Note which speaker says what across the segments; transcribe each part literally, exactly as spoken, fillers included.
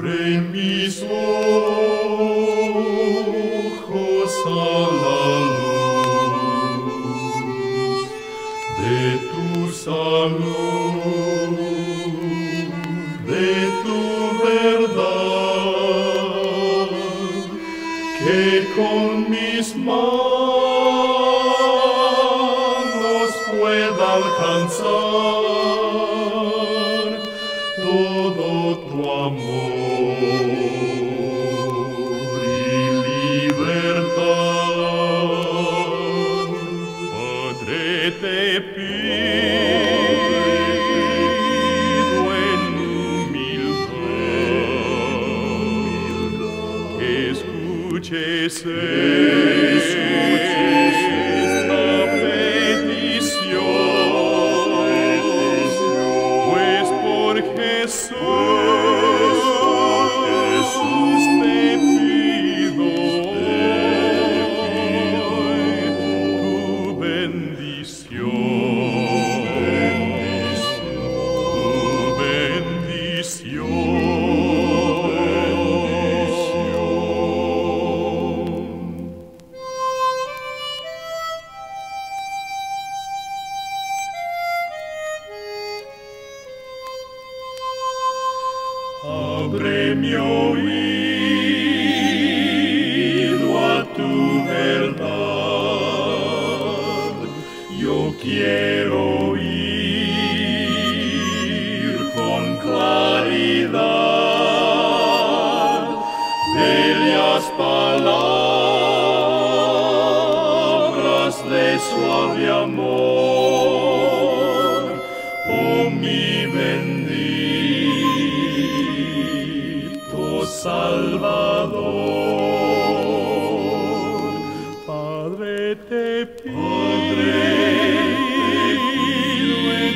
Speaker 1: Abre mis ojos a la luz de tu salud, de tu verdad, que con mis manos pueda alcanzar todo tu amor y libertad. Padre, te pido en humildad que escuches esta petición, pues por Jesús, Jesús te pido tu bendición, tu bendición. Abre mi oído a tu verdad, yo quiero oír con claridad bellas palabras de suave amor, oh mi bendito Salvador. Padre, te pido en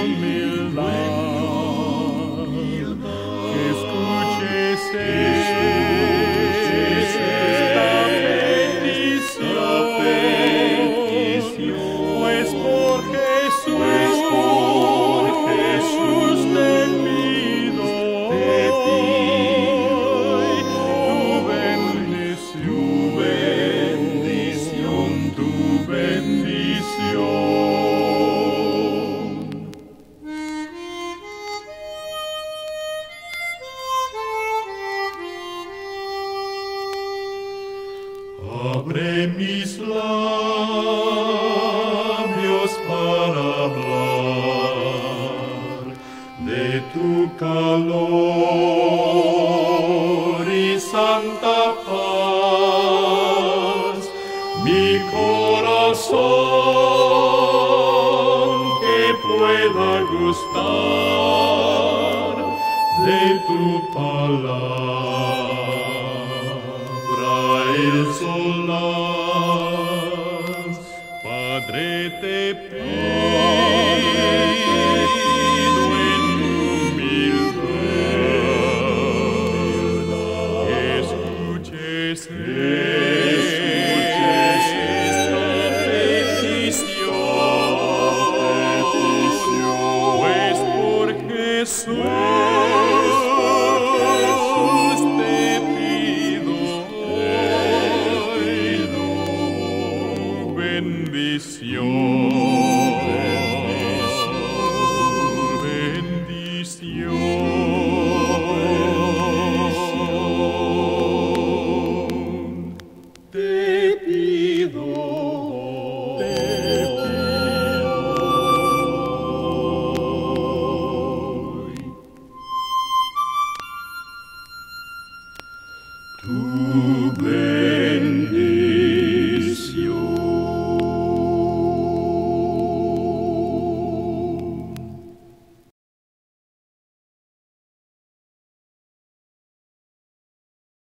Speaker 1: humildad que escuches esta petición, pues por Jesús, por Jesús te pido, te pido tu bendición, tu bendición. Abre mis labios para hablar de tu calor y santa paz, mi corazón que pueda gustar de tu palabra el solaz. Padre, te pido en humildad que escuches esta petición, pues por Jesús